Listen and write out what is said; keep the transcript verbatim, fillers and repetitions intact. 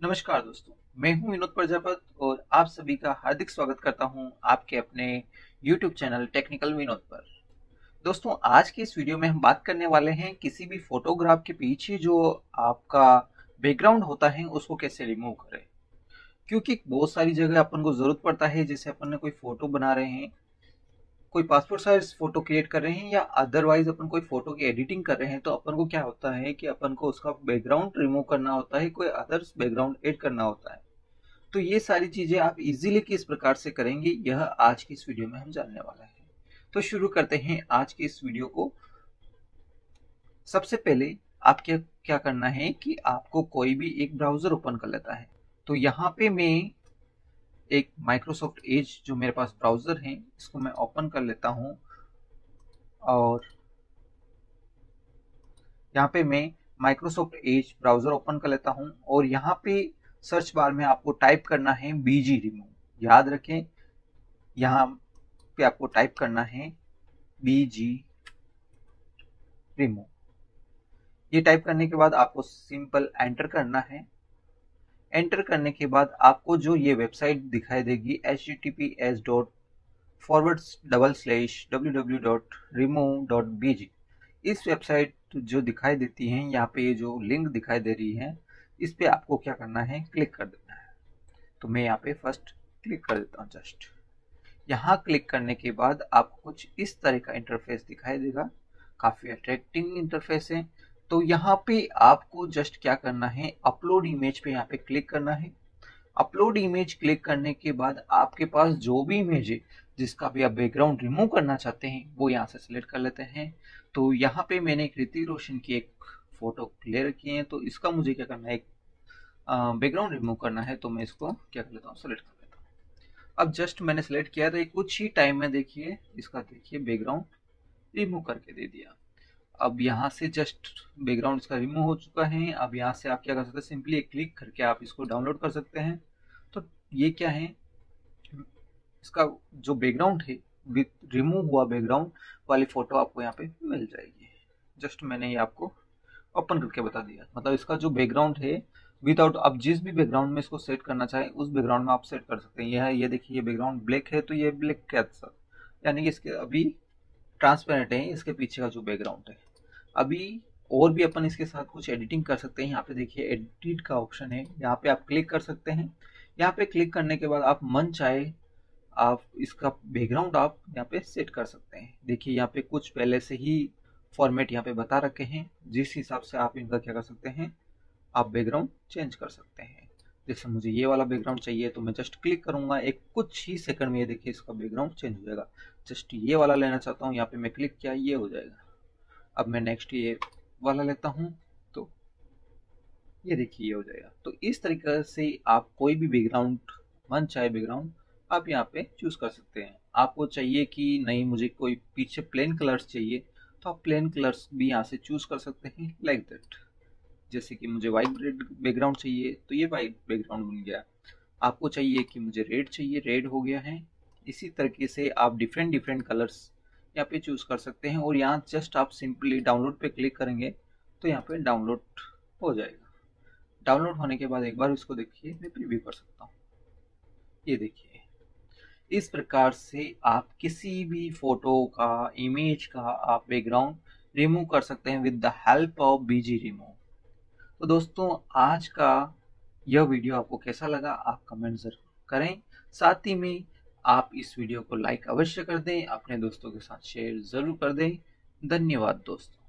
नमस्कार दोस्तों, मैं हूं विनोद प्रजापति और आप सभी का हार्दिक स्वागत करता हूं आपके अपने YouTube चैनल टेक्निकल विनोद पर। दोस्तों, आज की इस वीडियो में हम बात करने वाले हैं किसी भी फोटोग्राफ के पीछे जो आपका बैकग्राउंड होता है उसको कैसे रिमूव करें। क्योंकि बहुत सारी जगह अपन को जरूरत पड़ता है, जैसे अपन ने कोई फोटो बना रहे हैं, कोई पासपोर्ट साइज फोटो क्रिएट कर रहे हैं या अदरवाइज अपन कोई फोटो की एडिटिंग कर रहे हैं, तो अपन को क्या होता है कि अपन को उसका बैकग्राउंड रिमूव करना होता है, कोई अदर्स बैकग्राउंड ऐड करना होता है। तो ये सारी चीजें आप इजीली किस प्रकार से करेंगे, यह आज की इस वीडियो में हम जानने वाले हैं। तो शुरू करते हैं आज की इस वीडियो को। सबसे पहले आप क्या क्या करना है कि आपको कोई भी एक ब्राउजर ओपन कर लेता है। तो यहाँ पे मैं एक माइक्रोसॉफ्ट एज जो मेरे पास ब्राउजर है इसको मैं ओपन कर लेता हूँ, और यहाँ पे मैं माइक्रोसॉफ्ट एज ब्राउजर ओपन कर लेता हूँ और यहाँ पे सर्च बार में आपको टाइप करना है बीजी रिमूव। याद रखें, यहाँ पे आपको टाइप करना है बीजी रिमूव। ये टाइप करने के बाद आपको सिंपल एंटर करना है। एंटर करने के बाद आपको जो ये वेबसाइट दिखाई देगी H T T P S dot forward double slash W W dot remove dot B G, इस वेबसाइट जो दिखाई देती है, यहाँ पे ये जो लिंक दिखाई दे रही है, इस पे आपको क्या करना है, क्लिक कर देना है। तो मैं यहाँ पे फर्स्ट क्लिक कर देता हूँ। जस्ट यहाँ क्लिक करने के बाद आपको कुछ इस तरह का इंटरफेस दिखाई देगा। काफी अट्रैक्टिव इंटरफेस है। तो यहाँ पे आपको जस्ट क्या करना है, अपलोड इमेज पे यहाँ पे क्लिक करना है। अपलोड इमेज क्लिक करने के बाद आपके पास जो भी इमेज है जिसका भी आप बैकग्राउंड रिमूव करना चाहते हैं वो यहाँ से सिलेक्ट कर लेते हैं। तो यहाँ पे मैंने एक ऋतिक रोशन की एक फोटो ले रखी है, तो इसका मुझे क्या करना है, एक बैकग्राउंड रिमूव करना है। तो मैं इसको क्या कर लेता हूँ, सेलेक्ट कर लेता हूँ। अब जस्ट मैंने सेलेक्ट किया था, कुछ ही टाइम में देखिए इसका देखिए बैकग्राउंड रिमूव करके दे दिया। अब यहाँ से जस्ट बैकग्राउंड इसका रिमूव हो चुका है। अब यहाँ से आप क्या कर सकते हैं, सिंपली एक क्लिक करके आप इसको डाउनलोड कर सकते हैं। तो ये क्या है, इसका जो बैकग्राउंड है विथ रिमूव हुआ बैकग्राउंड वाली फोटो आपको यहाँ पे मिल जाएगी। जस्ट मैंने ये आपको ओपन करके बता दिया। मतलब इसका जो बैकग्राउंड है विदाउट, आप जिस भी बैकग्राउंड में इसको सेट करना चाहें उस बैकग्राउंड में आप सेट कर सकते हैं। यह ये देखिए, ये बैकग्राउंड ब्लैक है तो ये ब्लैक के साथ, यानी कि इसके अभी ट्रांसपेरेंट है इसके पीछे का जो बैकग्राउंड है। अभी और भी अपन इसके साथ कुछ एडिटिंग कर सकते हैं। यहाँ पे देखिए एडिट का ऑप्शन है, यहाँ पे आप क्लिक कर सकते हैं। यहाँ पे क्लिक करने के बाद आप मन चाहे आप इसका बैकग्राउंड आप यहाँ पे सेट कर सकते हैं। देखिए यहाँ पे कुछ पहले से ही फॉर्मेट यहाँ पे बता रखे हैं, जिस हिसाब से आप इनका क्या कर सकते हैं, आप बैकग्राउंड चेंज कर सकते हैं। जैसे मुझे ये वाला बैकग्राउंड चाहिए तो मैं जस्ट क्लिक करूंगा, एक कुछ ही सेकंड में ये देखिए इसका बैकग्राउंड चेंज हो जाएगा। जस्ट ये वाला लेना चाहता हूँ, यहाँ पे मैं क्लिक किया, ये हो जाएगा। अब मैं नेक्स्ट ये वाला लेता हूँ तो ये देखिए ये हो जाएगा। तो इस तरीके से आप कोई भी बैकग्राउंड, मन चाहे बैकग्राउंड आप यहाँ पे चूज कर सकते हैं। आपको चाहिए कि नहीं मुझे कोई पीछे प्लेन कलर्स चाहिए, तो आप प्लेन कलर्स भी यहाँ से चूज कर सकते हैं, लाइक दैट। जैसे कि मुझे वाइट बैकग्राउंड चाहिए तो ये वाइट बैकग्राउंड बन गया। आपको चाहिए कि मुझे रेड चाहिए, रेड हो गया है। इसी तरीके से आप डिफरेंट डिफरेंट कलर्स यहाँ पे चूज कर सकते हैं। और यहाँ जस्ट आप सिंपली डाउनलोड पे क्लिक करेंगे तो यहाँ पे डाउनलोड हो जाएगा। डाउनलोड होने के बाद एक बार इसको देखिए, मैं प्रीव्यू कर सकता हूँ। ये देखिए, इस प्रकार से आप किसी भी फोटो का, इमेज का आप बैकग्राउंड रिमूव कर सकते हैं with the help of BG remove. तो दोस्तों, आज का यह वीडियो आपको कैसा लगा आप कमेंट जरूर करें। साथ ही में आप इस वीडियो को लाइक अवश्य कर दें, अपने दोस्तों के साथ शेयर जरूर कर दें। धन्यवाद दोस्तों।